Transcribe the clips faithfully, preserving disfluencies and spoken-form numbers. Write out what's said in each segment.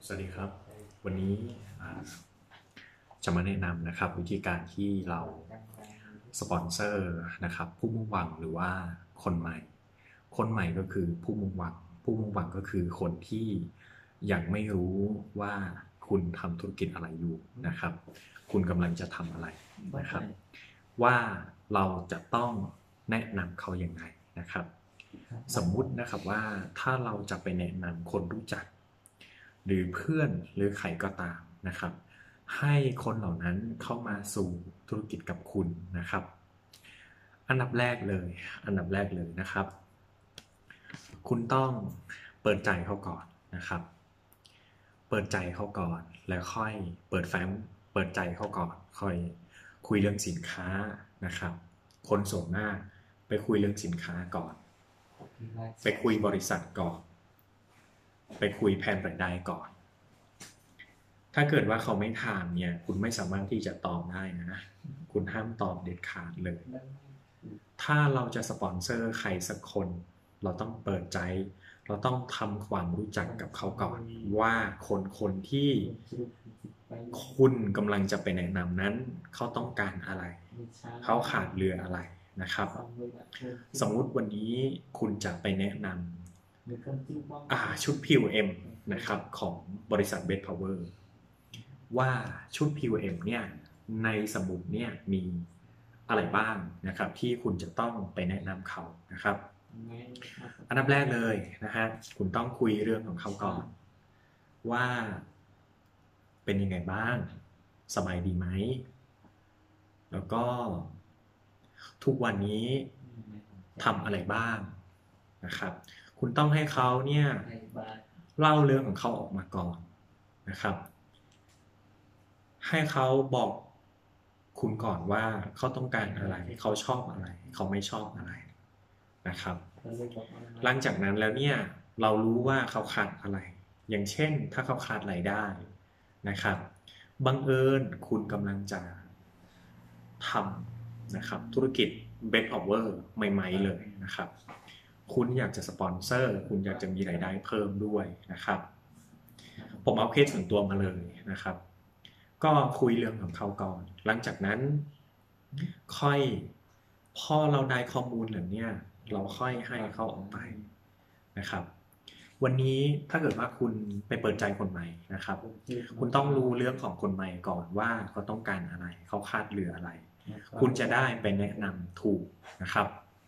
สวัสดีครับวันนี้จะมาแนะนำนะครับวิธีการที่เราสปอนเซอร์นะครับผู้มุ่งหวังหรือว่าคนใหม่คนใหม่ก็คือผู้มุ่งหวังผู้มุ่งหวังก็คือคนที่ยังไม่รู้ว่าคุณทำธุรกิจอะไรอยู่นะครับคุณกำลังจะทำอะไรนะครับว่าเราจะต้องแนะนำเขาอย่างไรนะครับสมมุตินะครับว่าถ้าเราจะไปแนะนำคนรู้จักหรือเพื่อนหรือใครก็ตามนะครับให้คนเหล่านั้นเข้ามาสู่ธุรกิจกับคุณนะครับอันดับแรกเลยอันดับแรกเลยนะครับคุณต้องเปิดใจเขาก่อนนะครับเปิดใจเขาก่อนแล้วค่อยเปิดแฟ้มเปิดใจเขาก่อนค่อยคุยเรื่องสินค้านะครับคนส่วนหน้าไปคุยเรื่องสินค้าก่อนไปคุยบริษัทก่อนไปคุยแผนรายได้ก่อนถ้าเกิดว่าเขาไม่ถามเนี่ยคุณไม่สามารถที่จะตอบได้นะคุณห้ามตอบเด็ดขาดเลยถ้าเราจะสปอนเซอร์ใครสักคนเราต้องเปิดใจเราต้องทำความรู้จักกับเขาก่อนว่าคนคนที่คุณกำลังจะไปแนะนำนั้นเขาต้องการอะไรเขาขาดเรืออะไรนะครับสมมุติวันนี้คุณจะไปแนะนำชุด พี โอ เอ็ม นะครับของบริษัท Best Power ว่าชุด พี โอ เอ็ม เนี่ยในสมุดเนี่ยมีอะไรบ้างนะครับที่คุณจะต้องไปแนะนำเขานะครับอันดับแรกเลยนะฮะคุณต้องคุยเรื่องของเขาก่อนว่าเป็นยังไงบ้างสบายดีไหมแล้วก็ทุกวันนี้ทำอะไรบ้างนะครับคุณต้องให้เขาเนี่ยเล่าเรื่องของเขาออกมาก่อนนะครับให้เขาบอกคุณก่อนว่าเขาต้องการอะไรเขาชอบอะไรเขาไม่ชอบอะไรนะครับหลังจากนั้นแล้วเนี่ยเรารู้ว่าเขาขาดอะไรอย่างเช่นถ้าเขาขาดรายได้นะครับบังเอิญคุณกำลังจะทำนะครับธุรกิจ Best Power ใหม่ๆเลยนะครับคุณอยากจะสปอนเซอร์คุณอยากจะมีรายได้เพิ่มด้วยนะครับผมเอาเคสส่วนตัวมาเลยนะครับก็คุยเรื่องของเขาก่อนหลังจากนั้นค่อยพอเราได้ข้อมูลเหล่านี้เราค่อยให้เขาออกไปนะครับวันนี้ถ้าเกิดว่าคุณไปเปิดใจคนใหม่นะครับคุณต้องรู้เรื่องของคนใหม่ก่อนว่าเขาต้องการอะไรเขาคาดเหลืออะไรคุณจะได้ไปแนะนำถูกนะครับ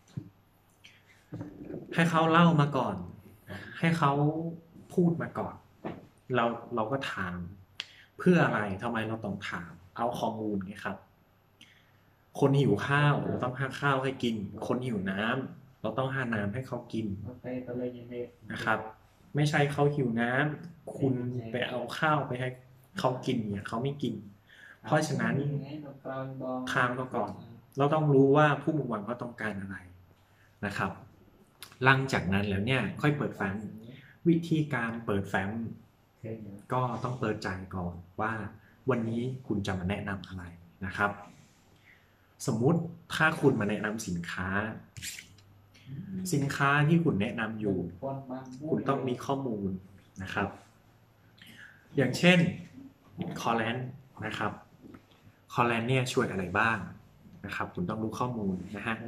ให้เขาเล่ามาก่อนให้เขาพูดมาก่อนเราเราก็ถามเพื่ออะไรทำไมเราต้องถามเอาข้อมูลนี่ครับคนหิวข้าวเราต้องหาข้าวให้กินคนหิวน้ำเราต้องหาน้ำให้เขากินนะครับไม่ใช่เขาหิวน้ำคุณไปเอาข้าวไปให้เขากินเนี่ยเขาไม่กินเพราะฉะนั้นถามเขาก่อนเราต้องรู้ว่าผู้มุ่งหวังเขาต้องการอะไรนะครับหลังจากนั้นแล้วเนี่ยค่อยเปิดแฟ้มวิธีการเปิดแฟ้มก็ต้องเปิดใจก่อนว่าวันนี้คุณจะมาแนะนำอะไรนะครับสมมุติถ้าคุณมาแนะนำสินค้าสินค้าที่คุณแนะนำอยู่คุณต้องมีข้อมูลนะครับอย่างเช่นคอแลนด์นะครับคอแลนด์เนี่ยช่วยอะไรบ้างนะครับคุณต้องรู้ข้อมูลนะฮะ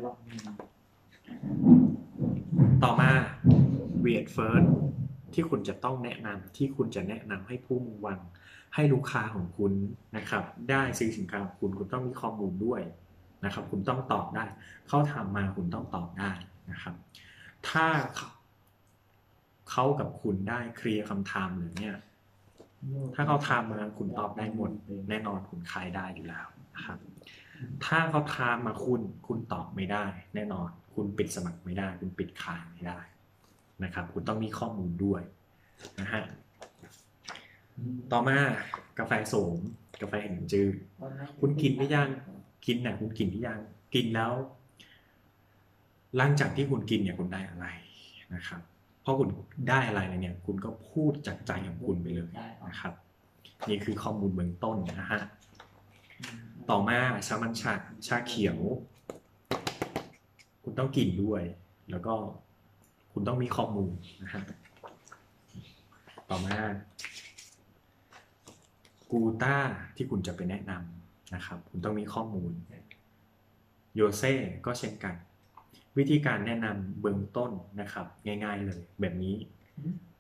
ต่อมา วี เอ First ที่คุณจะต้องแนะนำที่คุณจะแนะนำให้ผู้มุ่งหวังให้ลูกค้าของคุณนะครับได้ซื้อสินค้าของคุณคุณต้องมีข้อมูลด้วยนะครับคุณต้องตอบได้เขาถามมาคุณต้องตอบได้นะครับถ้าเขากับคุณได้เคลียร์คำถามหรือเนี่ยถ้าเขาถามมาคุณตอบได้หมดแน่นอนคุณขายได้อยู่แล้วนะครับถ้าเขาถามมาคุณคุณตอบไม่ได้แน่นอนคุณปิดสมัครไม่ได้คุณปิดขายไม่ได้นะครับคุณต้องมีข้อมูลด้วยนะฮะต่อมากาแฟโสมกาแฟแห่งจืดคุณกินหรือยังกินนะคุณกินหรือยังกินแล้วหลังจากที่คุณกินเนี่ยคุณได้อะไรนะครับเพราะคุณได้อะไรเนี่ยคุณก็พูดจากใจของคุณไปเลยนะครับนี่คือข้อมูลเบื้องต้นนะฮะต่อมาชามันชาชาเขียวคุณต้องกินด้วยแล้วก็คุณต้องมีข้อมูลนะฮะต่อมากูต้าที่คุณจะไปแนะนำนะครับคุณต้องมีข้อมูลโยเซ่ก็เช่นกันวิธีการแนะนำเบื้องต้นนะครับง่ายๆเลยแบบนี้